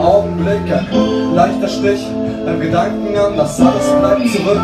Augenblick, ein leichter Stich beim Gedanken an, das alles bleibt zurück.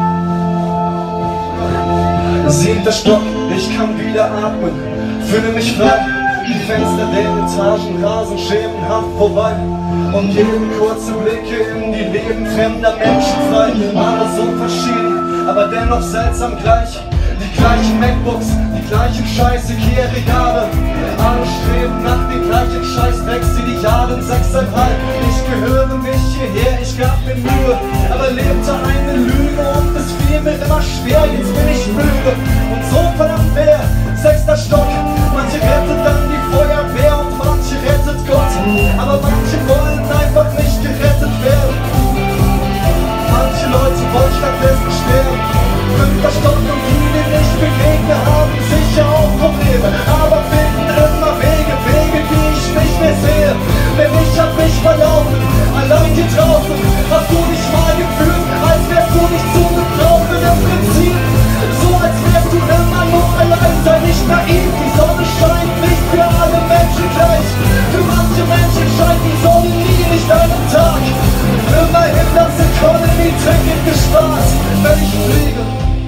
7. Stock, ich kann wieder atmen, fühle mich frei. Die Fenster der Etagen rasen schemenhaft vorbei. Und jeden kurze Blicke in die Leben fremder Menschen frei. Alle so verschieden, aber dennoch seltsam gleich. Die gleichen MacBooks, die gleichen scheiß Ikea-Regale. Alle streben nach den gleichen Scheißdrecks wie die Jahren 6,5. Ich gehöre nicht hierher, ich gab mir Mühe, aber lebte eine Lüge und es fiel mir immer schwer. Jetzt bin ich müde und so verdammt leer. 6. Stock, manche rettet dann die Feuerwehr und manche rettet Gott, aber manche wollen einfach nicht gerettet werden. Manche Leute wollen stattdessen sterben. 5. Stock und die nicht begegne, haben sicher auch Probleme, aber finden immer Wege, die ich nicht mehr sehe. Denn ich hab mich verlaufen, allein hier draußen. Hast du dich mal gefühlt, als wärst du nicht zu gebrauchen? Im Prinzip, so als wärst du immer nur allein. Sei nicht naiv, die Sonne scheint nicht für alle Menschen gleich. Für manche Menschen scheint die Sonne nie, nicht einen Tag. Immerhin das Economy-Ticket gespart, wenn ich fliege.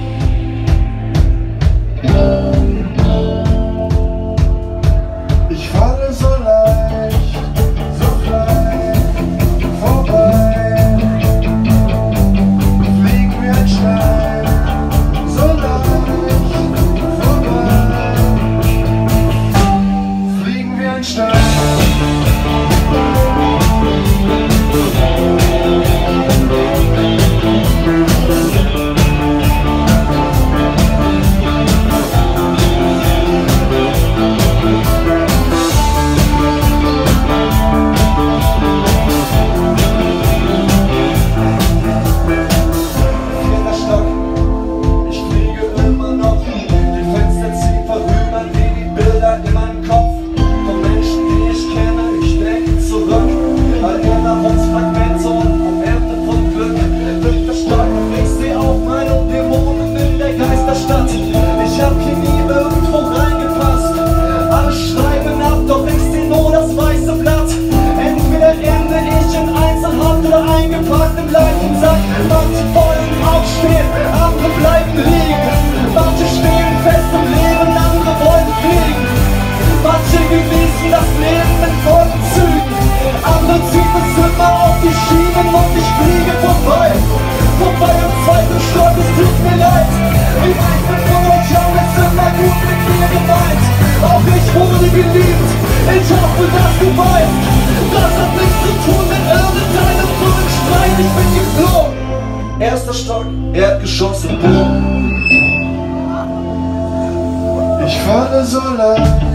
Ich falle so leicht, so frei, vorbei. Flieg wie ein Stein, so leicht, vorbei. Fliegen wie ein Stein. Manche wollen aufstehen, andere bleiben liegen. Manche stehen fest im Leben, andere wollen fliegen. Manche genießen das Leben in vollen Zügen, andere ziehen es immer auf die Schienen und ich fliege vorbei. Vorbei im 2. Stock, es tut mir leid. Die meisten von euch haben es immer gut mit mir gemeint. Auch ich wurde geliebt, ich hoffe, dass du weißt. Das hat nichts zu tun mit irgendeinem dummen Streit, ich bin geflogen. 1. Stock, Erdgeschoss im Boden. Ich falle so leicht.